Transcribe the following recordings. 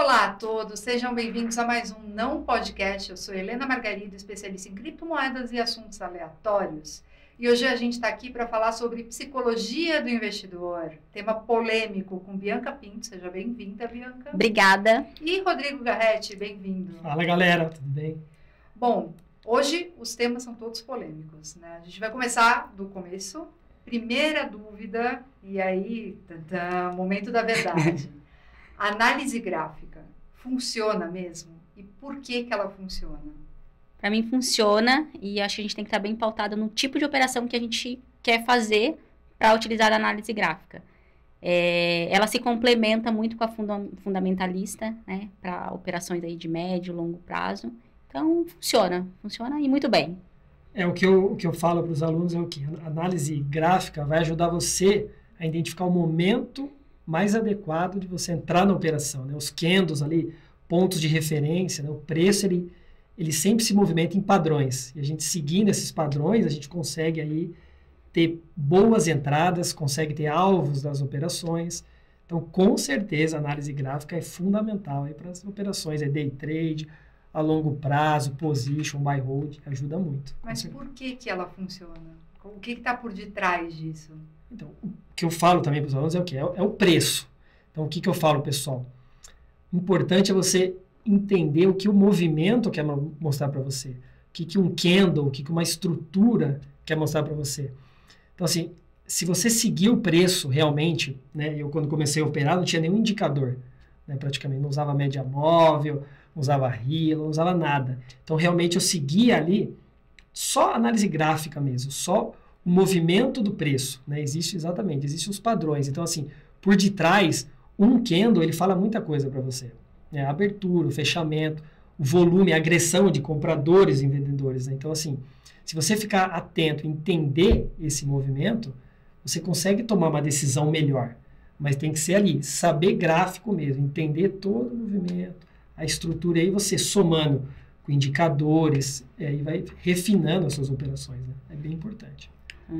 Olá a todos, sejam bem-vindos a mais um Não Podcast. Eu sou Helena Margarida, especialista em criptomoedas e assuntos aleatórios. E hoje a gente está aqui para falar sobre psicologia do investidor, tema polêmico com Bianca Pinto. Seja bem-vinda, Bianca. Obrigada. E Rodrigo Garretti, bem-vindo. Fala, galera, tudo bem? Bom, hoje os temas são todos polêmicos, né? A gente vai começar do começo. Primeira dúvida, e aí, tantã, momento da verdade. Análise gráfica funciona mesmo? E por que ela funciona? Para mim funciona e acho que a gente tem que estar bem pautado no tipo de operação que a gente quer fazer para utilizar a análise gráfica. Ela se complementa muito com a fundamentalista, né, para operações aí de médio e longo prazo. Então, funciona e muito bem. O que eu falo para os alunos é o que? A análise gráfica vai ajudar você a identificar o momento mais adequado de você entrar na operação, né? Os candles ali, pontos de referência, né? O preço, ele sempre se movimenta em padrões. E a gente seguindo esses padrões, a gente consegue aí ter boas entradas, consegue ter alvos das operações. Então, com certeza, a análise gráfica é fundamental aí para as operações, day trade, a longo prazo, position, buy hold, ajuda muito. Mas por que ela funciona? O que está por detrás disso? Então, o que eu falo também para os alunos é o quê? É o preço. Então, o que eu falo, pessoal? O importante é você entender o que o movimento quer mostrar para você. O que um candle, o que uma estrutura quer mostrar para você. Então, assim, se você seguir o preço realmente, né? Eu, quando comecei a operar, não tinha nenhum indicador, né, praticamente. Não usava média móvel, não usava RIA, não usava nada. Então, realmente, eu seguia ali só análise gráfica mesmo, só o movimento do preço, né? Existem os padrões. Então, assim, por detrás, um candle, ele fala muita coisa para você. Né? A abertura, o fechamento, o volume, a agressão de compradores e vendedores. Né? Então, assim, se você ficar atento, entender esse movimento, você consegue tomar uma decisão melhor. Mas tem que ser ali, saber gráfico mesmo, entender todo o movimento, a estrutura, aí você somando com indicadores, e vai refinando as suas operações. Né? É bem importante.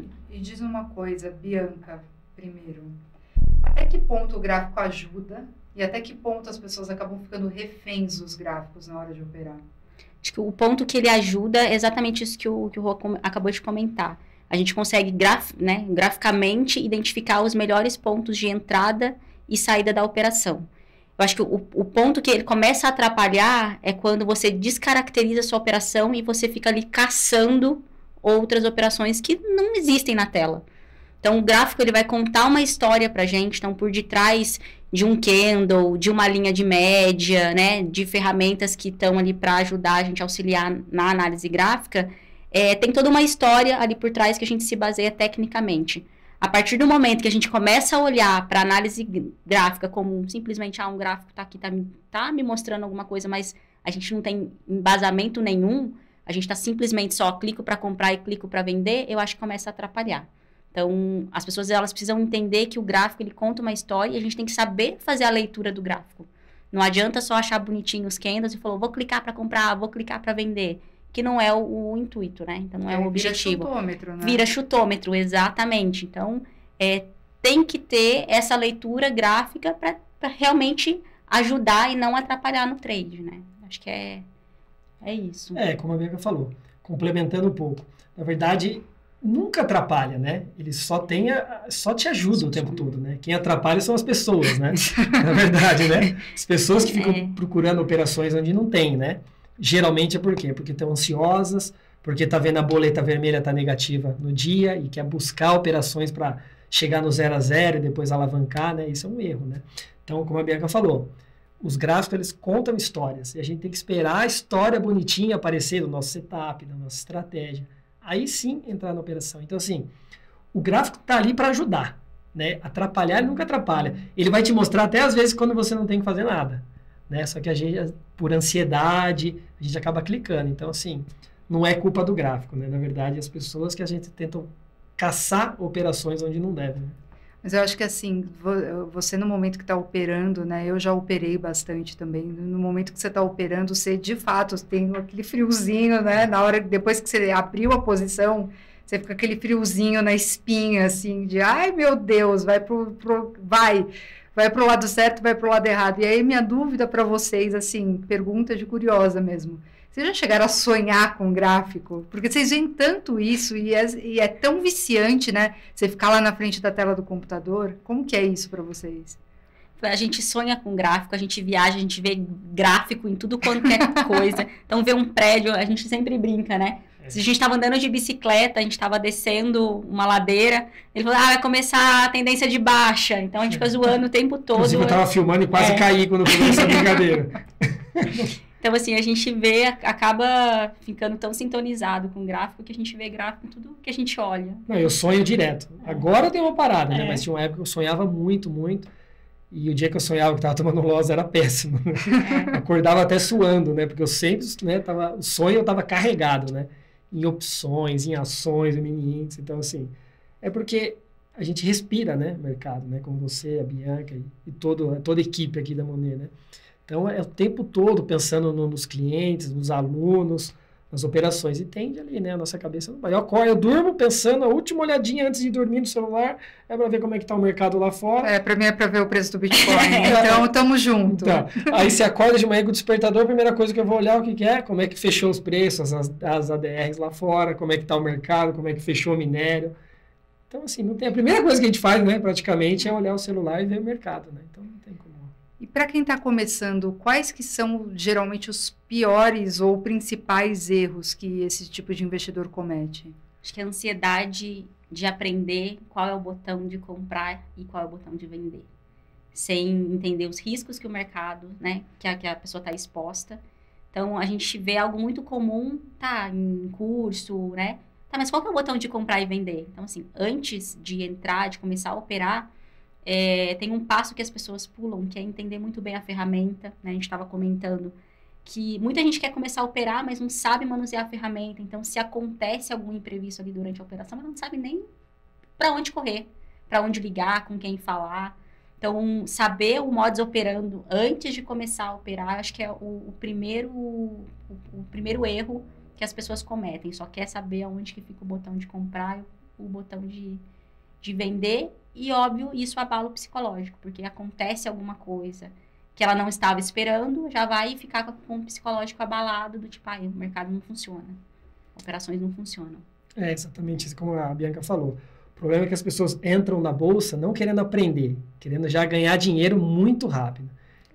E diz uma coisa, Bianca, primeiro, até que ponto o gráfico ajuda e até que ponto as pessoas acabam ficando reféns dos gráficos na hora de operar? Acho que o ponto que ele ajuda é exatamente isso que o Rô acabou de comentar. A gente consegue graficamente identificar os melhores pontos de entrada e saída da operação. Eu acho que o ponto que ele começa a atrapalhar é quando você descaracteriza a sua operação e você fica ali caçando outras operações que não existem na tela. Então, o gráfico ele vai contar uma história pra gente. Então, por detrás de um candle, de uma linha de média, né, de ferramentas que estão ali para ajudar a gente a auxiliar na análise gráfica, tem toda uma história ali por trás que a gente se baseia tecnicamente. A partir do momento que a gente começa a olhar para a análise gráfica como simplesmente, um gráfico está aqui, tá me mostrando alguma coisa, mas a gente não tem embasamento nenhum, a gente está simplesmente só clico para comprar e clico para vender, eu acho que começa a atrapalhar. Então, as pessoas elas precisam entender que o gráfico ele conta uma história e a gente tem que saber fazer a leitura do gráfico. Não adianta só achar bonitinho os candles e falar, vou clicar para comprar, vou clicar para vender, que não é o intuito, né? Então, não é o objetivo. Vira chutômetro, né? Vira chutômetro, exatamente. Então, tem que ter essa leitura gráfica para realmente ajudar e não atrapalhar no trade, né? Acho que é isso. Como a Bianca falou, complementando um pouco. Na verdade, nunca atrapalha, né? Ele só te ajuda o tempo todo, né? Quem atrapalha são as pessoas, né? Na verdade, né? As pessoas que ficam procurando operações onde não tem, né? Geralmente é por quê? Porque estão ansiosas, porque tá vendo a boleta vermelha tá negativa no dia e quer buscar operações para chegar no 0 a 0 e depois alavancar, né? Isso é um erro, né? Então, como a Bianca falou, os gráficos, eles contam histórias. E a gente tem que esperar a história bonitinha aparecer no nosso setup, na nossa estratégia. Aí sim entrar na operação. Então, assim, o gráfico está ali para ajudar. Né? Atrapalhar, ele nunca atrapalha. Ele vai te mostrar até às vezes quando você não tem que fazer nada. Né? Só que a gente, por ansiedade, a gente acaba clicando. Então, assim, não é culpa do gráfico. Né? Na verdade, as pessoas que a gente tentam caçar operações onde não devem. Né? Mas eu acho que assim, você no momento que está operando, né, eu já operei bastante também, no momento que você está operando, você de fato tem aquele friozinho, né, na hora, depois que você abriu a posição, você fica aquele friozinho na espinha, assim, de, ai meu Deus, vai, vai para o lado certo, vai para o lado errado. E aí minha dúvida para vocês, assim, pergunta de curiosa mesmo. Vocês já chegaram a sonhar com gráfico? Porque vocês veem tanto isso e é tão viciante, né? Você ficar lá na frente da tela do computador. Como que é isso para vocês? A gente sonha com gráfico, a gente viaja, a gente vê gráfico em tudo quanto é coisa. Então, ver um prédio, a gente sempre brinca, né? Se a gente estava andando de bicicleta, a gente estava descendo uma ladeira, ele falou, vai começar a tendência de baixa. Então, a gente fica zoando o tempo todo. Inclusive, eu estava filmando e quase caí quando eu fiz essa brincadeira. Então, assim, a gente vê, acaba ficando tão sintonizado com o gráfico que a gente vê gráfico em tudo que a gente olha. Não, eu sonho direto. Agora tem uma parada, né? Mas tinha uma época que eu sonhava muito, muito. E o dia que eu sonhava que estava tomando loss era péssimo. Acordava até suando, né? Porque eu sempre, né, o sonho estava carregado, né? Em opções, em ações, em mini índice. Então, assim, é porque a gente respira, né? Mercado, né? Como você, a Bianca e toda a equipe aqui da Monet, né? Então, é o tempo todo pensando nos clientes, nos alunos, nas operações. E tende ali, né? A nossa cabeça não vai. Eu durmo pensando, a última olhadinha antes de dormir no celular é para ver como é que está o mercado lá fora. Para mim é para ver o preço do Bitcoin. Então, estamos juntos. Então, aí você acorda de manhã com o despertador, a primeira coisa que eu vou olhar o que é, como é que fechou os preços, as ADRs lá fora, como é que está o mercado, como é que fechou o minério. Então, assim, não tem. A primeira coisa que a gente faz, né, praticamente, é olhar o celular e ver o mercado, né? Então, não tem como. E para quem está começando, quais que são geralmente os piores ou principais erros que esse tipo de investidor comete? Acho que a ansiedade de aprender qual é o botão de comprar e qual é o botão de vender. Sem entender os riscos que o mercado, né, que a pessoa está exposta. Então, a gente vê algo muito comum, tá, em curso, né? Tá, mas qual que é o botão de comprar e vender? Então, assim, antes de entrar, de começar a operar, tem um passo que as pessoas pulam, que é entender muito bem a ferramenta, né? A gente estava comentando que muita gente quer começar a operar, mas não sabe manusear a ferramenta. Então, se acontece algum imprevisto ali durante a operação, ela não sabe nem para onde correr, para onde ligar, com quem falar. Então, saber o modus operandi antes de começar a operar, acho que é o primeiro erro que as pessoas cometem. Só quer saber aonde que fica o botão de comprar e o botão de vender. E, óbvio, isso abala o psicológico, porque acontece alguma coisa que ela não estava esperando, já vai ficar com o psicológico abalado, do tipo, o mercado não funciona, operações não funcionam. É exatamente isso, como a Bianca falou. O problema é que as pessoas entram na bolsa não querendo aprender, querendo já ganhar dinheiro muito rápido.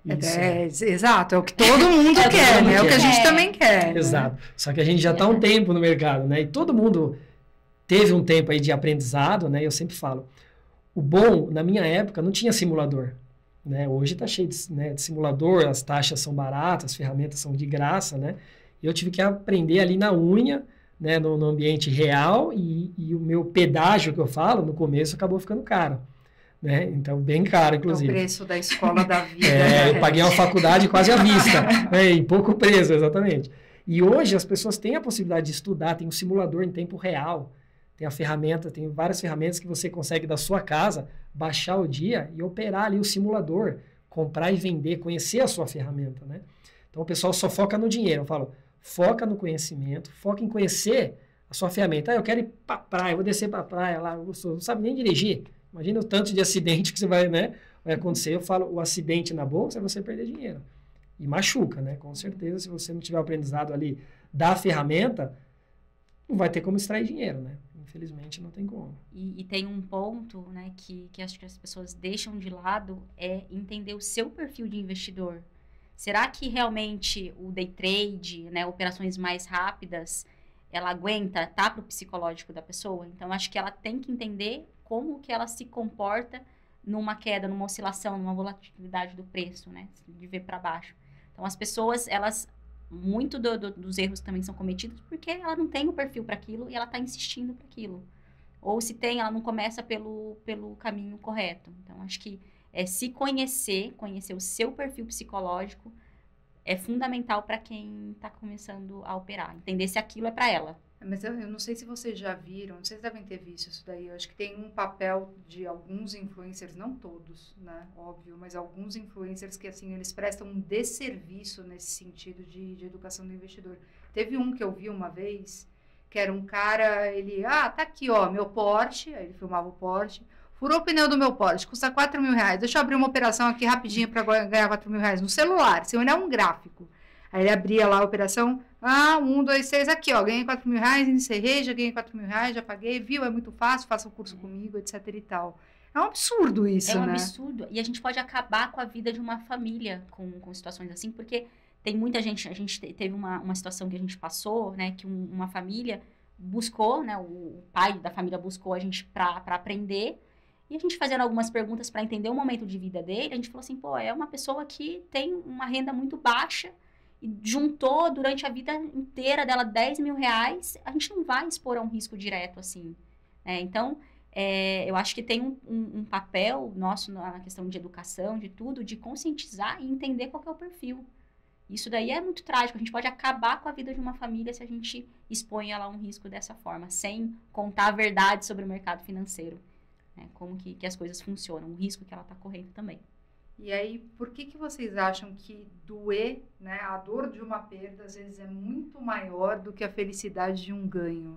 Exato, é o que todo mundo quer, né? É o que a gente também quer. Exato. Né? Só que a gente já está há um tempo no mercado, né? E todo mundo teve um tempo aí de aprendizado, né? Eu sempre falo, o bom, na minha época, não tinha simulador. Né? Hoje está cheio de simulador, as taxas são baratas, as ferramentas são de graça, né? Eu tive que aprender ali na unha, né, no ambiente real, e o meu pedágio que eu falo, no começo, acabou ficando caro. Né? Então, bem caro, inclusive. É o preço da escola da vida. Eu paguei uma faculdade quase à vista, né? E pouco preço, exatamente. E hoje as pessoas têm a possibilidade de estudar, tem um simulador em tempo real, tem a ferramenta, tem várias ferramentas que você consegue da sua casa baixar o dia e operar ali o simulador, comprar e vender, conhecer a sua ferramenta, né? Então o pessoal só foca no dinheiro. Eu falo, foca no conhecimento, foca em conhecer a sua ferramenta. Eu quero ir para a praia, vou descer para a praia lá, você não sabe nem dirigir. Imagina o tanto de acidente que você vai acontecer. Eu falo, o acidente na bolsa é você perder dinheiro. E machuca, né? Com certeza, se você não tiver o aprendizado ali da ferramenta, não vai ter como extrair dinheiro, né? Infelizmente, não tem como. E tem um ponto, né, que acho que as pessoas deixam de lado, é entender o seu perfil de investidor. Será que realmente o day trade, né, operações mais rápidas, ela aguenta para o psicológico da pessoa? Então, acho que ela tem que entender como que ela se comporta numa queda, numa oscilação, numa volatilidade do preço, né, de ver para baixo. Então, as pessoas, elas... Muito dos erros também são cometidos porque ela não tem o perfil para aquilo e ela está insistindo para aquilo. Ou se tem, ela não começa pelo caminho correto. Então, acho que se conhecer o seu perfil psicológico é fundamental para quem está começando a operar. Entender se aquilo é para ela. Mas eu não sei se vocês já viram, vocês devem ter visto isso daí. Eu acho que tem um papel de alguns influencers, não todos, né? Óbvio, mas alguns influencers que, assim, eles prestam um desserviço nesse sentido de educação do investidor. Teve um que eu vi uma vez, que era um cara, ele, tá aqui, ó, meu Porsche, aí ele filmava o Porsche, furou o pneu do meu Porsche, custa 4 mil reais. Deixa eu abrir uma operação aqui rapidinho para ganhar 4 mil reais no celular. Se olhar um gráfico. Aí ele abria lá a operação, 1, 2, 6, aqui, ó, ganhei 4 mil reais, encerrei, já ganhei 4 mil reais, já paguei, viu, é muito fácil, faça o curso comigo, etc e tal. É um absurdo isso, né? É um absurdo. E a gente pode acabar com a vida de uma família com situações assim, porque tem muita gente, a gente teve uma situação que a gente passou, né, que uma família buscou, né, o pai da família buscou a gente para aprender, e a gente fazendo algumas perguntas para entender o momento de vida dele, a gente falou assim, pô, é uma pessoa que tem uma renda muito baixa, e juntou durante a vida inteira dela 10 mil reais, a gente não vai expor a um risco direto assim, né? Então, eu acho que tem um papel nosso na questão de educação, de tudo, de conscientizar e entender qual que é o perfil. Isso daí é muito trágico, a gente pode acabar com a vida de uma família se a gente expõe ela a um risco dessa forma, sem contar a verdade sobre o mercado financeiro, né? Como que as coisas funcionam, o risco que ela está correndo também. E aí, por que vocês acham que doer, né, a dor de uma perda, às vezes é muito maior do que a felicidade de um ganho?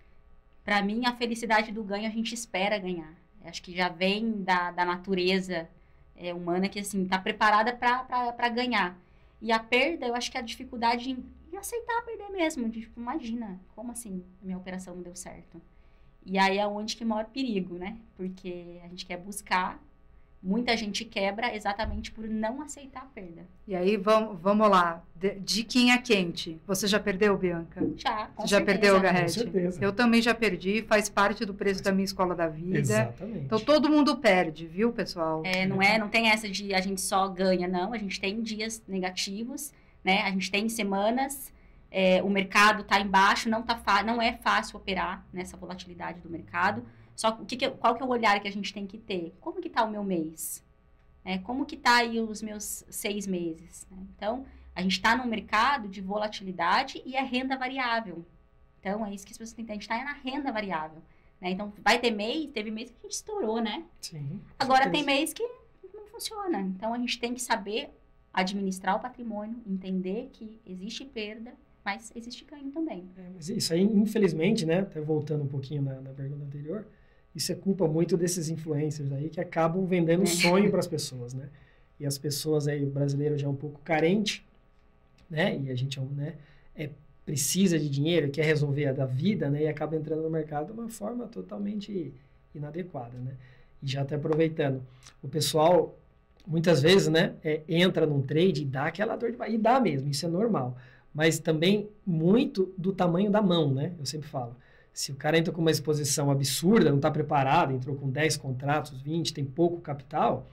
Para mim, a felicidade do ganho a gente espera ganhar. Acho que já vem da natureza humana que, assim, está preparada para ganhar. E a perda, eu acho que é a dificuldade em aceitar perder mesmo. Tipo, imagina, como assim a minha operação não deu certo? E aí é onde que mora o perigo, né? Porque a gente quer buscar. Muita gente quebra exatamente por não aceitar a perda. E aí, vamos lá. Diquinha quente. Você já perdeu, Bianca? Já, com Você já perdeu, Garrete? Com certeza. Eu também já perdi. Faz parte do preço da minha escola da vida. Exatamente. Então, todo mundo perde, viu, pessoal? Não tem essa de a gente só ganha, não. A gente tem dias negativos, né? A gente tem semanas... o mercado está embaixo, não é fácil operar nessa volatilidade do mercado. Só qual que é o olhar que a gente tem que ter? Como que está o meu mês? Como que está aí os meus 6 meses? Né? Então, a gente está num mercado de volatilidade e é renda variável. Então, é isso que as pessoas têm que entender. A gente está na renda variável. Né? Então, teve mês que a gente estourou, né? Sim. Agora tem mês que não funciona. Então, a gente tem que saber administrar o patrimônio, entender que existe perda, mas existe ganho também. Mas isso aí, infelizmente, né? Até voltando um pouquinho na pergunta anterior, isso é culpa muito desses influencers aí que acabam vendendo sonho para as pessoas, né? E as pessoas aí, o brasileiro já é um pouco carente, né? E a gente precisa de dinheiro, quer resolver a da vida, né? E acaba entrando no mercado de uma forma totalmente inadequada, né? E já até aproveitando, o pessoal, muitas vezes, né? Entra num trade e dá aquela dor de barriga, e dá mesmo, isso é normal. Mas também muito do tamanho da mão, né? Eu sempre falo. Se o cara entra com uma exposição absurda, não está preparado, entrou com 10 contratos, 20, tem pouco capital,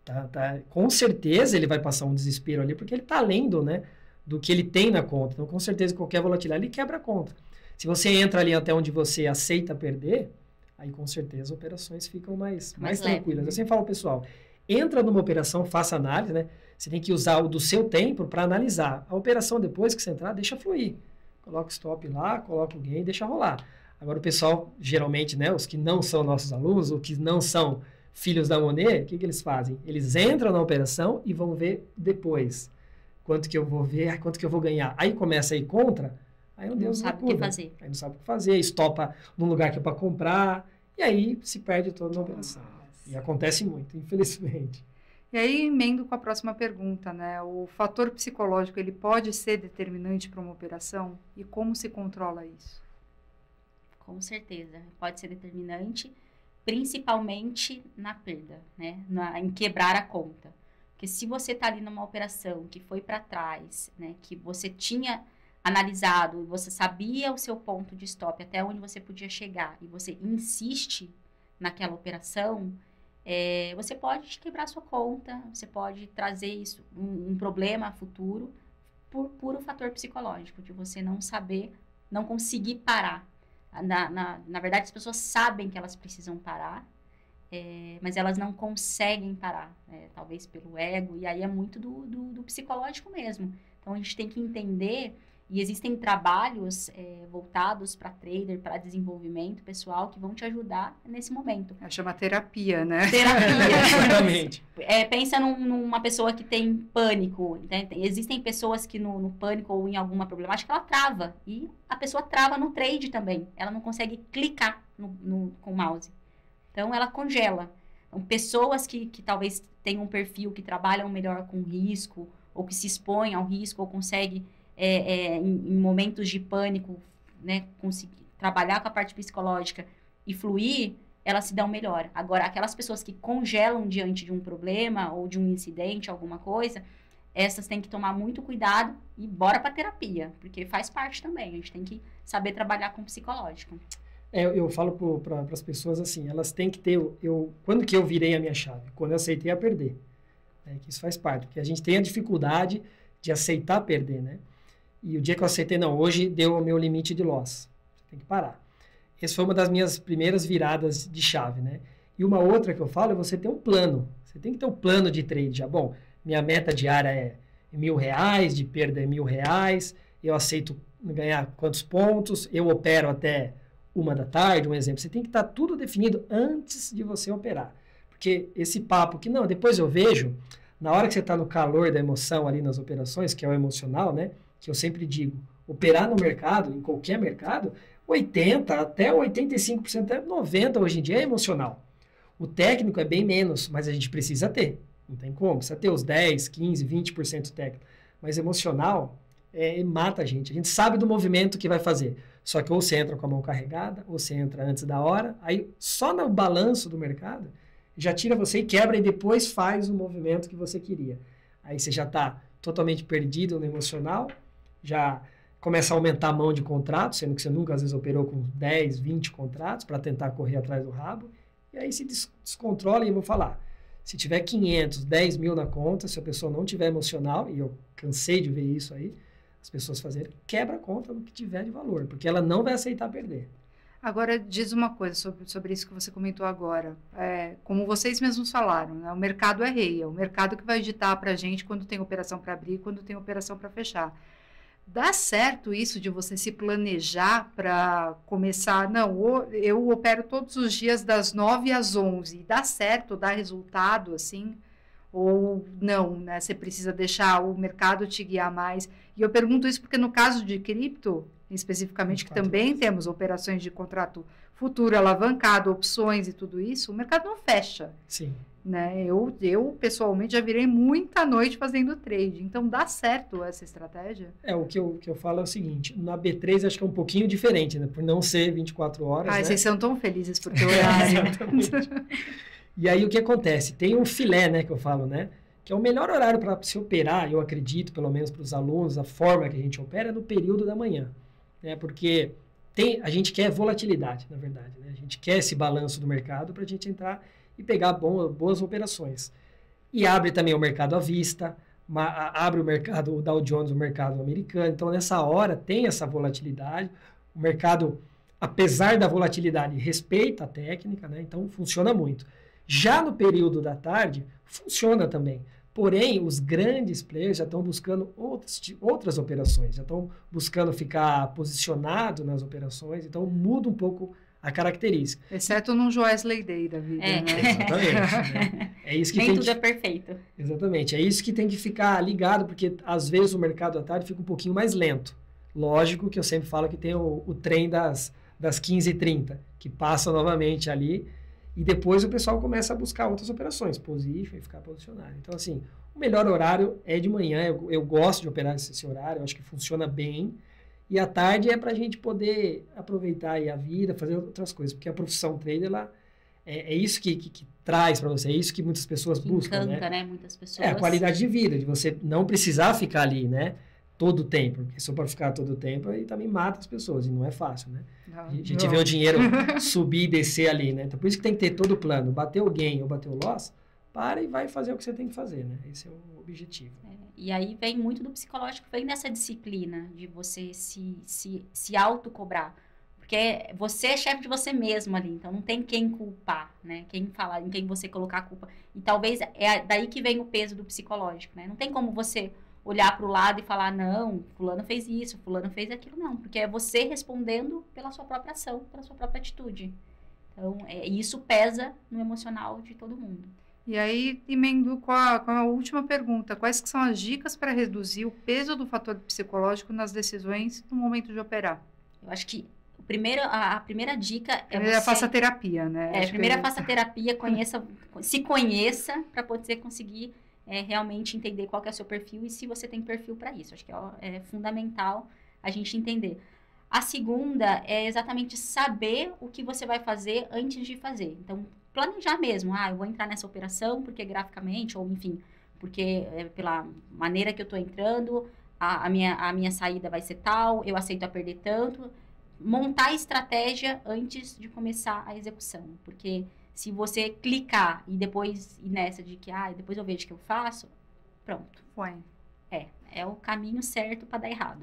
com certeza ele vai passar um desespero ali, porque ele está lendo, né, do que ele tem na conta. Então, com certeza, qualquer volatilidade, ele quebra a conta. Se você entra ali até onde você aceita perder, aí com certeza as operações ficam mais tranquilas. Eu sempre falo, pessoal, entra numa operação, faça análise, né? Você tem que usar o do seu tempo para analisar. A operação, depois que você entrar, deixa fluir. Coloca o stop lá, coloca o gain e deixa rolar. Agora, o pessoal, geralmente, né, os que não são nossos alunos, ou que não são filhos da Monet, o que eles fazem? Eles entram na operação e vão ver depois. Quanto que eu vou ver, quanto que eu vou ganhar. Aí começa a ir contra, aí não sabe o que fazer. Aí não sabe o que fazer, estopa num lugar que é para comprar, e aí se perde toda a operação. E acontece muito, infelizmente. E aí, emendo com a próxima pergunta, né? O fator psicológico, ele pode ser determinante para uma operação? E como se controla isso? Com certeza, pode ser determinante, principalmente na perda, né? Em quebrar a conta. Porque se você está ali numa operação que foi para trás, né? Que você tinha analisado, você sabia o seu ponto de stop, até onde você podia chegar, e você insiste naquela operação, você pode quebrar sua conta, você pode trazer isso, um problema futuro, por puro fator psicológico, de você não saber, não conseguir parar. Na verdade, as pessoas sabem que elas precisam parar, mas elas não conseguem parar, talvez pelo ego, e aí é muito do psicológico mesmo. Então, a gente tem que entender, e existem trabalhos voltados para trader, para desenvolvimento pessoal, que vão te ajudar nesse momento. Chama terapia, né? Terapia. Exatamente. Pensa numa pessoa que tem pânico. Né? Existem pessoas que no pânico ou em alguma problemática, ela trava. E a pessoa trava no trade também. Ela não consegue clicar com o mouse. Então, ela congela. Então, pessoas que talvez tenham um perfil que trabalham melhor com risco, ou que se expõem ao risco, ou conseguem, em momentos de pânico, né, conseguir trabalhar com a parte psicológica e fluir, elas se dão melhor. Agora, aquelas pessoas que congelam diante de um problema, ou de um incidente, alguma coisa, essas têm que tomar muito cuidado e bora para terapia, porque faz parte também. A gente tem que saber trabalhar com o psicológico. Eu falo para as pessoas assim, elas têm que ter... quando que eu virei a minha chave? Quando eu aceitei a perder. Que isso faz parte, porque a gente tem a dificuldade de aceitar perder, né? E o dia que eu aceitei, não, hoje deu o meu limite de loss. Você tem que parar. Essa foi uma das minhas primeiras viradas de chave, né? E uma outra que eu falo é você ter um plano. Você tem que ter um plano de trade já. Bom, minha meta diária é R$1.000, de perda é R$1.000, eu aceito ganhar quantos pontos, eu opero até 1 da tarde, um exemplo. Você tem que estar tudo definido antes de você operar. Porque esse papo que, não, depois eu vejo, na hora que você está no calor da emoção ali nas operações, que é o emocional, né? Que eu sempre digo, operar no mercado, em qualquer mercado, 80% até 85%, até 90% hoje em dia é emocional. O técnico é bem menos, mas a gente precisa ter. Não tem como, precisa ter os 10, 15, 20% técnico. Mas emocional mata a gente. A gente sabe do movimento que vai fazer. Só que ou você entra com a mão carregada, ou você entra antes da hora. Aí, só no balanço do mercado, já tira você e quebra e depois faz o movimento que você queria. Aí você já está totalmente perdido no emocional, já começa a aumentar a mão de contratos, sendo que você nunca, às vezes, operou com 10, 20 contratos para tentar correr atrás do rabo. E aí se descontrola e eu vou falar. Se tiver 500, 10 mil na conta, se a pessoa não tiver emocional, e eu cansei de ver isso aí, as pessoas fazerem, quebra a conta no que tiver de valor, porque ela não vai aceitar perder. Agora, diz uma coisa sobre isso que você comentou agora. Como vocês mesmos falaram, né? O mercado é rei, é o mercado que vai ditar para a gente quando tem operação para abrir e quando tem operação para fechar. Dá certo isso de você se planejar para começar? Não, eu opero todos os dias das 9 às 11. Dá certo, dá resultado assim? Ou não, né? Você precisa deixar o mercado te guiar mais. E eu pergunto isso porque no caso de cripto, especificamente, que também temos operações de contrato futuro, alavancado, opções e tudo isso, o mercado não fecha. Sim. Né? Eu pessoalmente, já virei muita noite fazendo trade. Então, dá certo essa estratégia? O que eu falo é o seguinte, na B3 acho que é um pouquinho diferente, né? Por não ser 24 horas, né? Vocês são tão felizes por ter horário. Exatamente. E aí o que acontece? Tem um filé, né, que eu falo, né? Que é o melhor horário para se operar, eu acredito, pelo menos para os alunos, a forma que a gente opera é no período da manhã. Né? Porque a gente quer volatilidade, na verdade. Né? A gente quer esse balanço do mercado para a gente entrar e pegar boas operações. E abre também o mercado à vista, abre o mercado, o Dow Jones, o mercado americano. Então, nessa hora, tem essa volatilidade. O mercado, apesar da volatilidade, respeita a técnica, né? Então, funciona muito. Já no período da tarde, funciona também. Porém, os grandes players já estão buscando outras operações, já estão buscando ficar posicionado nas operações, então muda um pouco a característica. Exceto num Joesley Day da vida, né? Exatamente. Né? É isso que Nem tudo é perfeito. Exatamente. É isso que tem que ficar ligado, porque às vezes o mercado à tarde fica um pouquinho mais lento. Lógico que eu sempre falo que tem o trem das 15h30, que passa novamente ali, e depois o pessoal começa a buscar outras operações, position e ficar posicionado. Então, assim, o melhor horário é de manhã, eu gosto de operar esse horário, eu acho que funciona bem, e à tarde é para a gente poder aproveitar aí a vida, fazer outras coisas, porque a profissão trader, é isso que traz para você, é isso que muitas pessoas buscam, encanta, né? Muitas pessoas. É a qualidade de vida, de você não precisar ficar ali, né? Todo o tempo, porque se eu for ficar todo o tempo, aí também mata as pessoas, e não é fácil, né? A gente vê o dinheiro subir e descer ali, né? Então, por isso que tem que ter todo o plano. Bateu o gain ou bateu o loss, para e vai fazer o que você tem que fazer, né? Esse é o objetivo. E aí vem muito do psicológico, vem nessa disciplina de você se autocobrar. Porque você é chefe de você mesmo ali, então não tem quem culpar, né? Quem falar, em quem você colocar a culpa. E talvez é daí que vem o peso do psicológico, né? Não tem como você olhar para o lado e falar, não, fulano fez isso, fulano fez aquilo, não. Porque é você respondendo pela sua própria ação, pela sua própria atitude. Então, isso pesa no emocional de todo mundo. E aí, emendo com a última pergunta. Quais que são as dicas para reduzir o peso do fator psicológico nas decisões no momento de operar? Eu acho que A primeira dica é Primeiro faça terapia, né? Primeiro faça terapia, se conheça para poder conseguir realmente entender qual que é o seu perfil e se você tem perfil para isso. Acho que é fundamental a gente entender. A segunda é exatamente saber o que você vai fazer antes de fazer. Então, planejar mesmo. Eu vou entrar nessa operação porque graficamente, ou enfim, porque pela maneira que eu estou entrando, a minha saída vai ser tal, eu aceito a perder tanto. Montar a estratégia antes de começar a execução. Porque se você clicar e depois ir nessa de que, depois eu vejo o que eu faço, pronto. Foi. É o caminho certo para dar errado.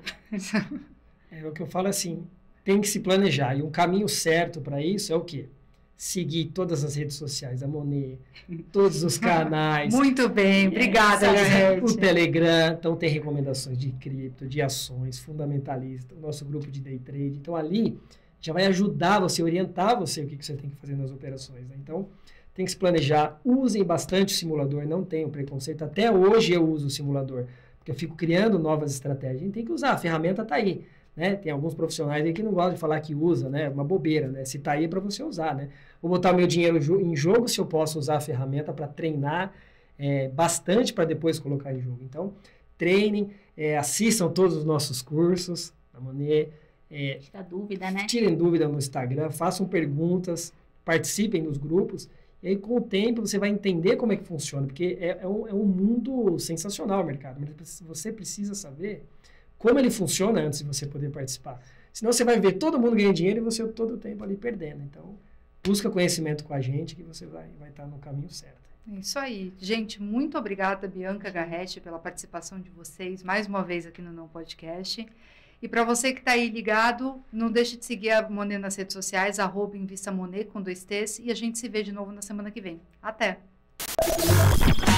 O que eu falo assim, tem que se planejar. E um caminho certo para isso é o quê? Seguir todas as redes sociais, a Monet, todos os canais. Muito bem, obrigada, Garrett. O Telegram, então tem recomendações de cripto, de ações, fundamentalista, o nosso grupo de day trade. Então ali já vai ajudar você, orientar você o que você tem que fazer nas operações. Né? Então tem que se planejar, usem bastante o simulador, não tenham preconceito. Até hoje eu uso o simulador, porque eu fico criando novas estratégias. A gente tem que usar, a ferramenta está aí. Né? Tem alguns profissionais aí que não gostam de falar que usa, né? Uma bobeira, né? Se tá aí é para você usar, né? Vou botar meu dinheiro em jogo se eu posso usar a ferramenta para treinar bastante para depois colocar em jogo. Então, treinem, assistam todos os nossos cursos, a Monet. Tira dúvida, né? Tirem dúvida no Instagram, façam perguntas, participem dos grupos. E aí, com o tempo, você vai entender como é que funciona, porque é um mundo sensacional o mercado. Mas você precisa saber como ele funciona antes de você poder participar. Senão você vai ver todo mundo ganhando dinheiro e você todo o tempo ali perdendo. Então, busca conhecimento com a gente que você vai estar no caminho certo. É isso aí. Gente, muito obrigada, Bianca Garrett, pela participação de vocês, mais uma vez aqui no Não Podcast. E para você que está aí ligado, não deixe de seguir a Monet nas redes sociais, @InvistaMonet com 2 T's, e a gente se vê de novo na semana que vem. Até!